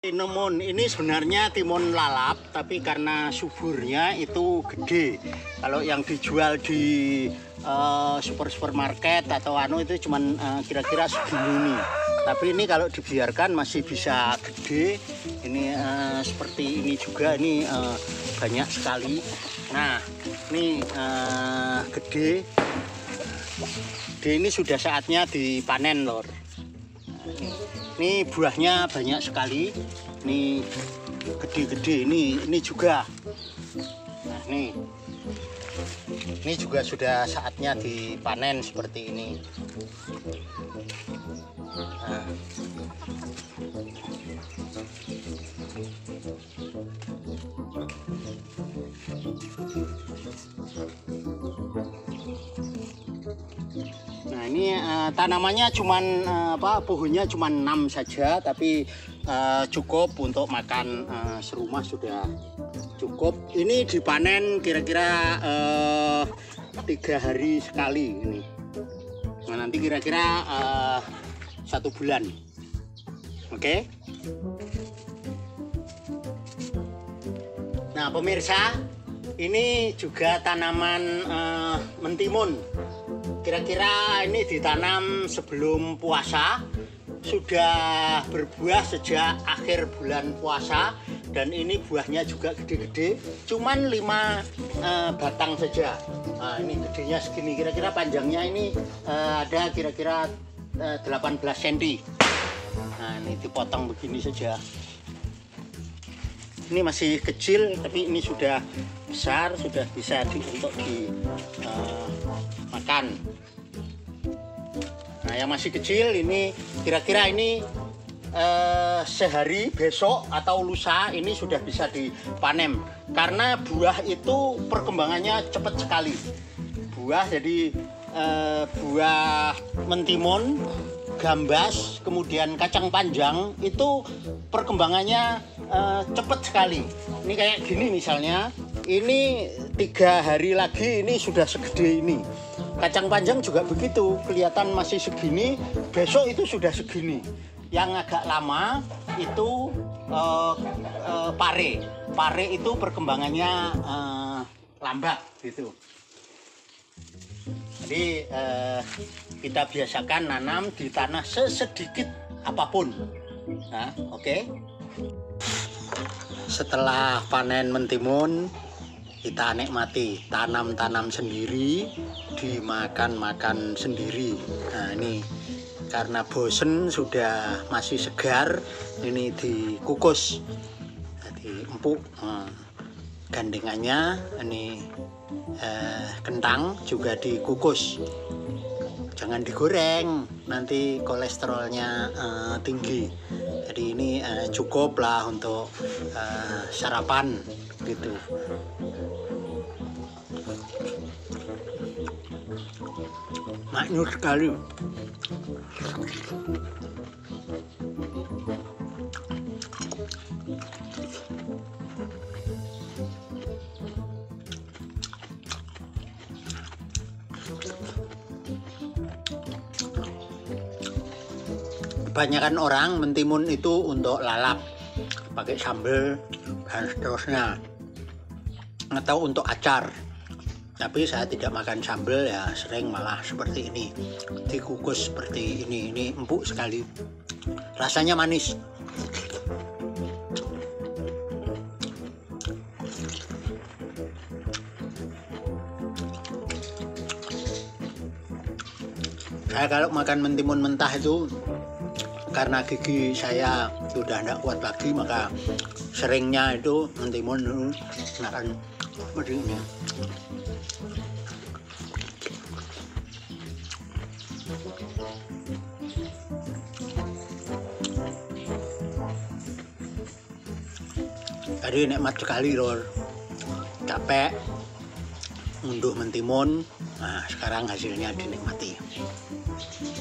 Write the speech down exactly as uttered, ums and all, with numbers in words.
Timun ini sebenarnya timun lalap, tapi karena suburnya itu gede. Kalau yang dijual di uh, super supermarket atau anu itu cuman uh, kira-kira segini ini. Tapi ini kalau dibiarkan masih bisa gede. Ini uh, seperti ini juga, ini uh, banyak sekali. Nah, ini uh, gede. Jadi ini sudah saatnya dipanen, lor. Ini buahnya banyak sekali. Ini gede-gede. Ini ini juga. Nah, ini. Ini juga sudah saatnya dipanen seperti ini. Nah. Nah, ini uh, tanamannya cuman uh, apa pohonnya cuman enam saja, tapi uh, cukup untuk makan uh, serumah sudah cukup. Ini dipanen kira-kira uh, tiga hari sekali ini. Nah, nanti kira-kira uh, satu bulan. Oke. Okay? Nah, pemirsa, ini juga tanaman uh, mentimun. Kira-kira ini ditanam sebelum puasa, sudah berbuah sejak akhir bulan puasa, dan ini buahnya juga gede-gede, cuman lima uh, batang saja. Nah, ini gedenya segini, kira-kira panjangnya ini uh, ada kira-kira uh, delapan belas sentimeter. Nah, ini dipotong begini saja. Ini masih kecil, tapi ini sudah besar, sudah bisa di, untuk dimakan. Uh, Nah, yang masih kecil ini kira-kira ini uh, sehari besok atau lusa ini sudah bisa dipanen. Karena buah itu perkembangannya cepat sekali. Buah jadi uh, buah mentimun, gambas, kemudian kacang panjang itu perkembangannya uh, cepat sekali. Ini kayak gini misalnya, ini tiga hari lagi ini sudah segede ini. Kacang panjang juga begitu, kelihatan masih segini, besok itu sudah segini. Yang agak lama itu uh, uh, pare. Pare itu perkembangannya uh, lambat gitu. Jadi uh, kita biasakan nanam di tanah sesedikit apapun. Nah, oke. Okay. Setelah panen mentimun, kita nikmati, tanam-tanam sendiri, dimakan-makan sendiri. Nah, ini karena bosen sudah masih segar, ini dikukus, jadi empuk. Nah, gandengannya ini eh, kentang juga dikukus, jangan digoreng, nanti kolesterolnya eh, tinggi. Jadi ini eh, cukup lah untuk eh, sarapan gitu. Maknyur sekali. Kebanyakan orang mentimun itu untuk lalap, pakai sambal dan seterusnya, atau untuk acar. Tapi saya tidak makan sambal, ya sering malah seperti ini, dikukus seperti ini. Ini empuk sekali, rasanya manis. Saya kalau makan mentimun mentah itu karena gigi saya sudah tidak kuat lagi, maka seringnya itu mentimun makan seperti ini. Tadi nikmat sekali, lor. Capek ngunduh mentimun, nah sekarang hasilnya dinikmati.